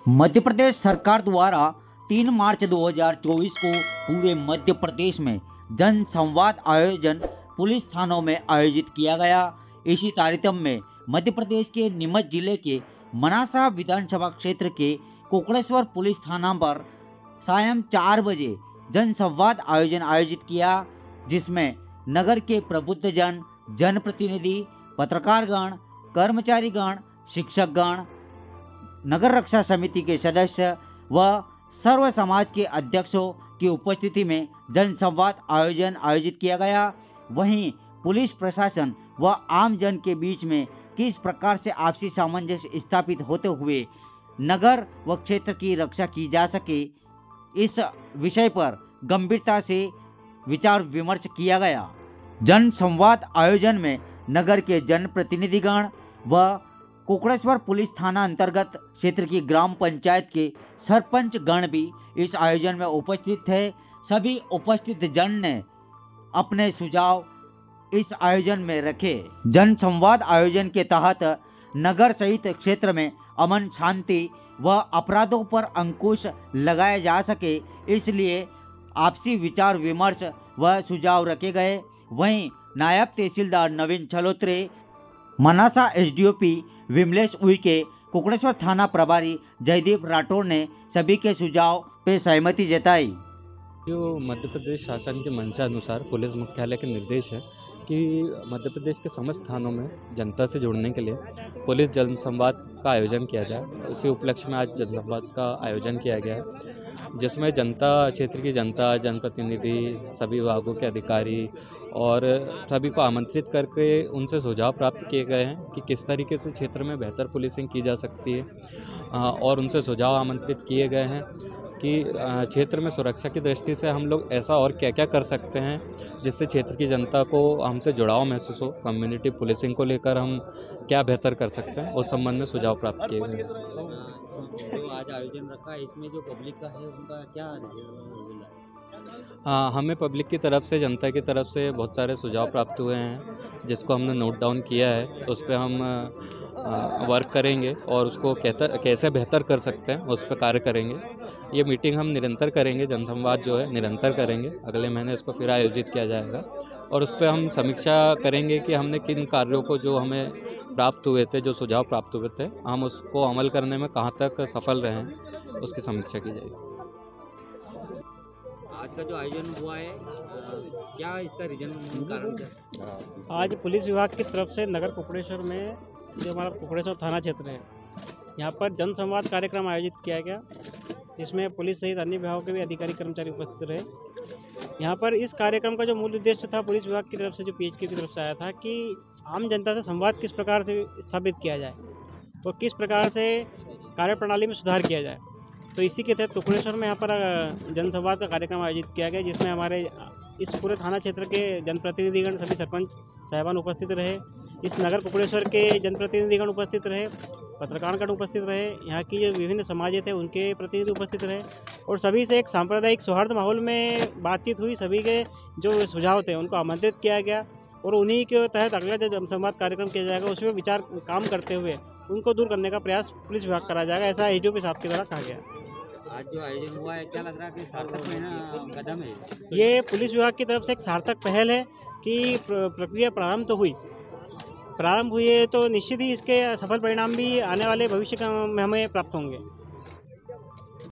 मध्य प्रदेश सरकार द्वारा 3 मार्च 2024 को पूरे मध्य प्रदेश में जन संवाद आयोजन पुलिस थानों में आयोजित किया गया। इसी कार्यक्रम में मध्य प्रदेश के नीमच जिले के मनासा विधानसभा क्षेत्र के कोकड़ेश्वर पुलिस थाना पर सायं 4 बजे जन संवाद आयोजन आयोजित किया, जिसमें नगर के प्रबुद्धजन, जनप्रतिनिधि, पत्रकारगण, कर्मचारीगण, शिक्षकगण, नगर रक्षा समिति के सदस्य व सर्व समाज के अध्यक्षों की उपस्थिति में जन संवाद आयोजन आयोजित किया गया। वहीं पुलिस प्रशासन व आम जन के बीच में किस प्रकार से आपसी सामंजस्य स्थापित होते हुए नगर व क्षेत्र की रक्षा की जा सके, इस विषय पर गंभीरता से विचार विमर्श किया गया। जन संवाद आयोजन में नगर के जनप्रतिनिधिगण व कोकड़ेश्वर पुलिस थाना अंतर्गत क्षेत्र की ग्राम पंचायत के सरपंच गण भी इस आयोजन में उपस्थित थे। सभी उपस्थित जन ने अपने सुझाव इस आयोजन में रखे। जन संवाद आयोजन के तहत नगर सहित क्षेत्र में अमन, शांति व अपराधों पर अंकुश लगाया जा सके, इसलिए आपसी विचार विमर्श व सुझाव रखे गए। वहीं नायब तहसीलदार नवीन छलोत्रे, मनासा एसडीओपी विमलेश उइके, कोकड़ेश्वर थाना प्रभारी जयदीप राठौड़ ने सभी के सुझाव पे सहमति जताई। जो मध्य प्रदेश शासन के मंशा अनुसार पुलिस मुख्यालय के निर्देश है कि मध्य प्रदेश के समस्त थानों में जनता से जुड़ने के लिए पुलिस जन संवाद का आयोजन किया जाए। उसी उपलक्ष्य में आज जन संवाद का आयोजन किया गया है, जिसमें जनता, क्षेत्र की जनता, जनप्रतिनिधि, सभी विभागों के अधिकारी और सभी को आमंत्रित करके उनसे सुझाव प्राप्त किए गए हैं कि किस तरीके से क्षेत्र में बेहतर पुलिसिंग की जा सकती है। और उनसे सुझाव आमंत्रित किए गए हैं कि क्षेत्र में सुरक्षा की दृष्टि से हम लोग ऐसा और क्या क्या कर सकते हैं जिससे क्षेत्र की जनता को हमसे जुड़ाव महसूस हो। कम्युनिटी पुलिसिंग को लेकर हम क्या बेहतर कर सकते हैं, उस संबंध में सुझाव प्राप्त किए गए। जो आज आयोजन रखा है, इसमें जो पब्लिक का है उनका क्या रिजल्ट? हमें पब्लिक की तरफ से, जनता की तरफ से बहुत सारे सुझाव प्राप्त हुए हैं, जिसको हमने नोट डाउन किया है। उस पर हम वर्क करेंगे और उसको कैसे बेहतर कर सकते हैं उस पर कार्य करेंगे। ये मीटिंग हम निरंतर करेंगे, जनसंवाद जो है निरंतर करेंगे। अगले महीने इसको फिर आयोजित किया जाएगा और उस पर हम समीक्षा करेंगे कि हमने किन कार्यों को, जो हमें प्राप्त हुए थे, जो सुझाव प्राप्त हुए थे, हम उसको अमल करने में कहाँ तक सफल रहे हैं, उसकी समीक्षा की जाएगी। आज का जो आयोजन हुआ है, क्या इसका रीजन कारण क्या? आज पुलिस विभाग की तरफ से नगर कोकड़ेश्वर में, जो हमारा कोकड़ेश्वर थाना क्षेत्र है, यहाँ पर जन संवाद कार्यक्रम आयोजित किया गया, जिसमें पुलिस सहित अन्य विभागों के भी अधिकारी कर्मचारी उपस्थित रहे। यहाँ पर इस कार्यक्रम का जो मूल उद्देश्य था पुलिस विभाग की तरफ से, जो पीएचक्यू की तरफ से आया था, कि आम जनता से संवाद किस प्रकार से स्थापित किया जाए और किस प्रकार से कार्यप्रणाली में सुधार किया जाए। तो इसी के तहत कोकड़ेश्वर में यहाँ पर जन संवाद का कार्यक्रम आयोजित किया गया, जिसमें हमारे इस पूरे थाना क्षेत्र के जनप्रतिनिधिगण, सभी सरपंच साहिबान उपस्थित रहे। इस नगर कोकड़ेश्वर के जनप्रतिनिधिगण उपस्थित रहे, पत्रकारगण उपस्थित रहे, यहाँ की जो विभिन्न समाजें थे उनके प्रतिनिधि उपस्थित रहे और सभी से एक सांप्रदायिक सौहार्द माहौल में बातचीत हुई। सभी के जो सुझाव थे उनको आमंत्रित किया गया और उन्हीं के तहत अगला जो जन संवाद कार्यक्रम किया जाएगा उसमें विचार काम करते हुए उनको दूर करने का प्रयास पुलिस विभाग करा जाएगा, ऐसा एसडीओपी साहब के द्वारा कहा गया। आज जो आयोजन हुआ है, क्या लग रहा है कि सार्थक कदम है? ये पुलिस विभाग की तरफ से एक सार्थक पहल है कि प्रक्रिया प्रारंभ हुई है, तो निश्चित ही इसके सफल परिणाम भी आने वाले भविष्य में हमें प्राप्त होंगे।